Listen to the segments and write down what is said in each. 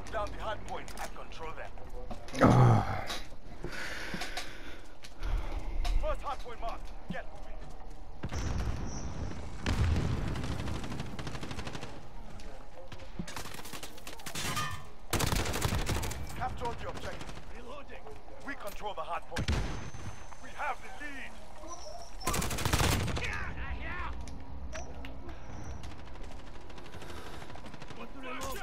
Lock down the hard point and control them. First hard point marked. Get moving. Capture the objective. Reloading. We control the hard point. We have the lead. What do they look?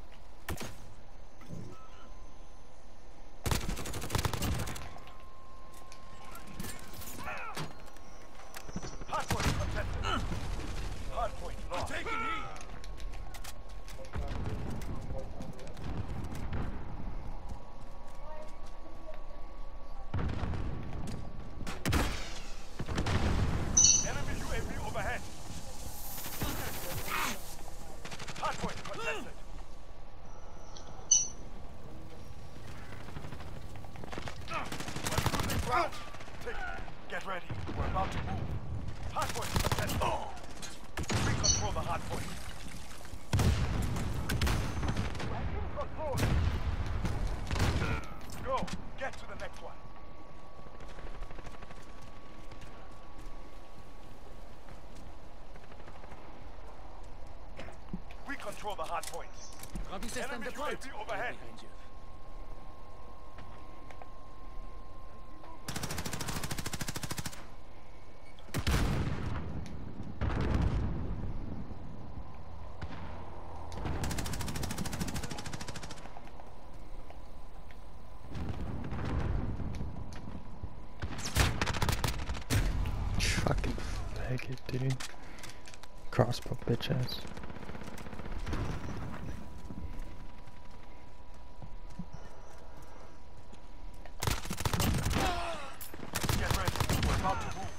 Hardpoint contested. Hardpoint lost. Taking heat. Enemy UAV overhead. Hardpoint contested. We're losing ground. Take it. Get ready. We're about to move. Hardpoint contested. We control the hardpoint. Control. Go. Get to the next one. We control the hardpoint. Copy system Enemy deployed. UAV overhead. Behind you. Fucking faggot, dude. Crossbow bitch ass. Get ready. We're about to move.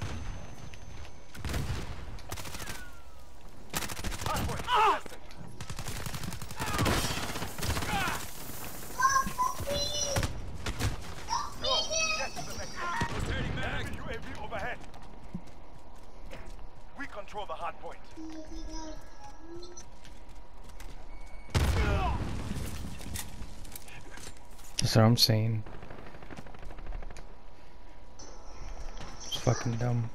Hardpoint contested. Go. Get to the next one. Rotating mag. Enemy UAV overhead. We control the hardpoint. That's what I'm saying. It's fucking dumb.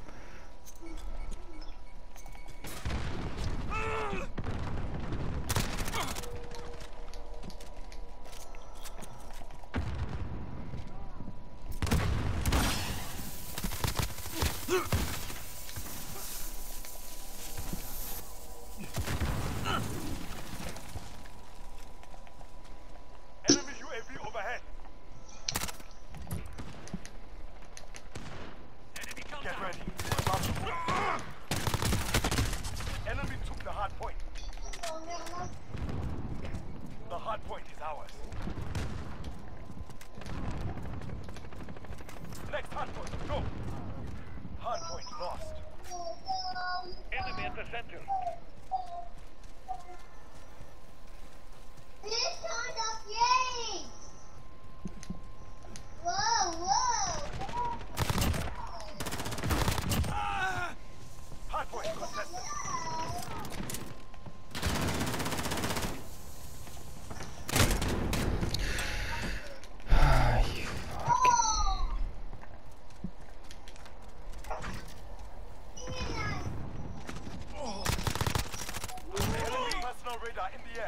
Enemy UAV overhead. Enemy Get contact. ready. We're about to move. Enemy took the hard point. The hard point is ours. Next hard point. Go. Hard point lost. Enemy at the center. This kind of game! Whoa, whoa! Hard point contested. You fucking... Enemy personal radar in the air.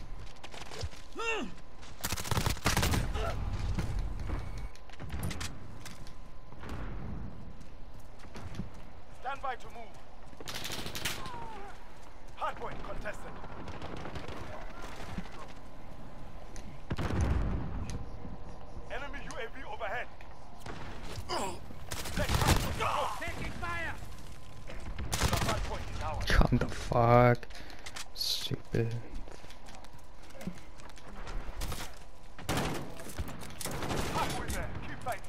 Stand by to move. Hardpoint contested. Enemy UAV overhead. Next hardpoint. Go. Taking fire. The hardpoint is ours. Come the fuck. Stupid. Halfway there. Keep fighting.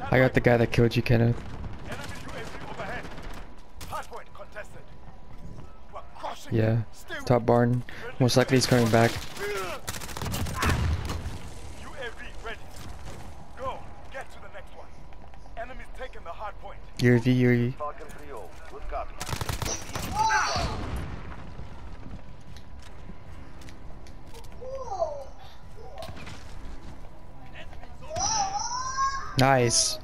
I got the guy that killed you, Kenneth. Enemy UAV overhead. Hardpoint contested. We're crossing. Yeah. Stay Top barn. Most likely he's coming back. UAV ready. Go. Get to the next one. Enemy's taking the hard point. UAV. Falcon 3-0. Good copy. Nice.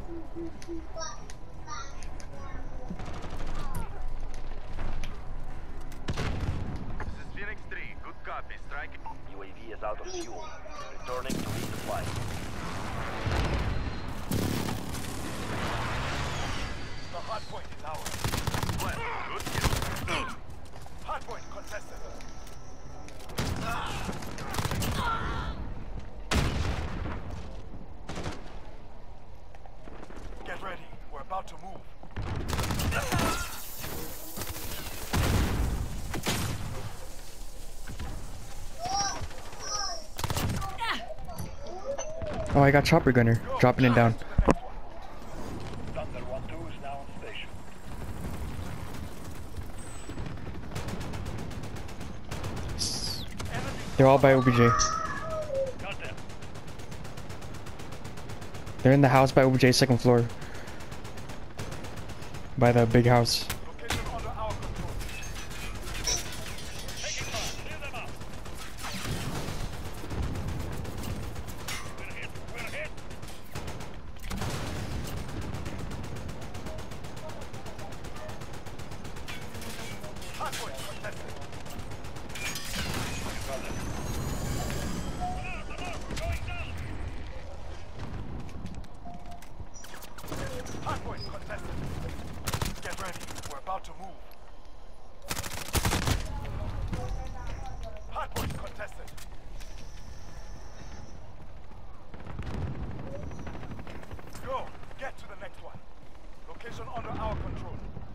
This is Phoenix 3. Good copy. Striking. UAV is out of fuel. Returning to resupply. The hard point is ours. Well, good kill. Hard point contested. Get ready. We're about to move. Oh, I got chopper gunner. Dropping it down. Thunder 1-2 is now on station. They're all by OBJ. Got them. They're in the house by OBJ, second floor. By the big house. Location under our control. Taking fire. Clear them out. We're hit. We're hit. Hard point contested. Got them. Going down. Hard point contested. Get ready. We're about to move. Hard point contested. Go. Get to the next one. Location under our control.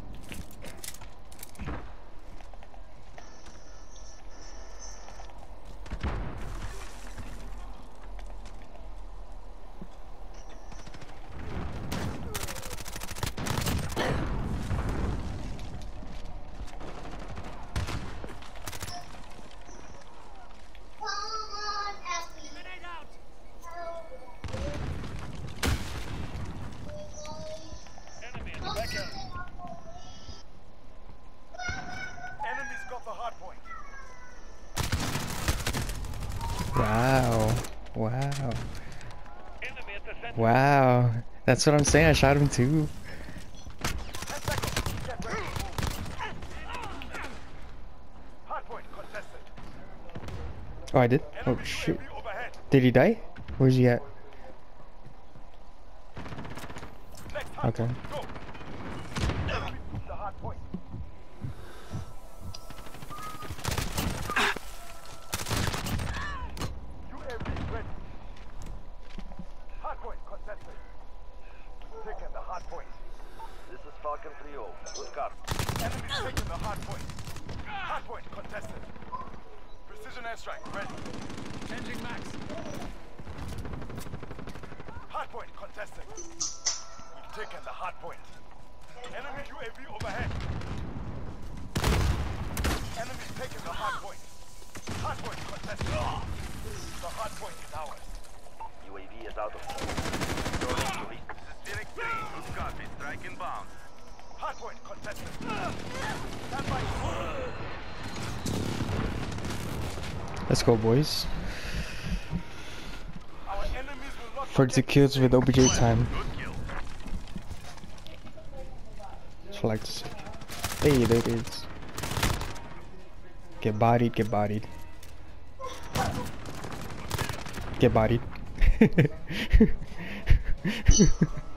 Come on, Effie. Enemy in the back end. Enemy's got the hard point. Wow. Wow. Enemy at the center. Wow. That's what I'm saying. I shot him too. 10 seconds. Get ready to move. Hard point contested. Oh, I did? Oh, Enemy shoot. UAV overhead. Did he die? Where's he at? Next hard Okay. point. Go. Enemy the hard point. UAV ready. Hard point contested. Taking the hard point. This is Falcon 3-0. Good copy. Enemy's taking the hard point. Hard point contested. Precision airstrike ready. Changing max. Hard point contested. We've taken the hard point. Enemy UAV overhead. Enemy's taking the hard point. Hard point contested. The hard point is ours. UAV is out of fuel. Returning to resupply. This is Phoenix 3. Good copy. Strike inbound. Hard point contested. Stand by. Let's go, boys. Our enemies will not 42 forget kills with OBJ time. Good kill. That's what I like to see. Hey, there it is. Get bodied, get bodied. Get bodied.